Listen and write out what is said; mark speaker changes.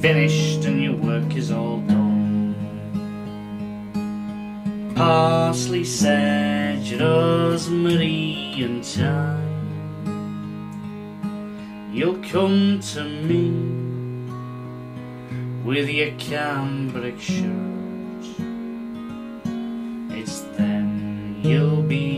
Speaker 1: finished and your work is all done. Parsley, sedge, rosemary and thyme, you'll come to me with your cambric shirt. It's then you'll be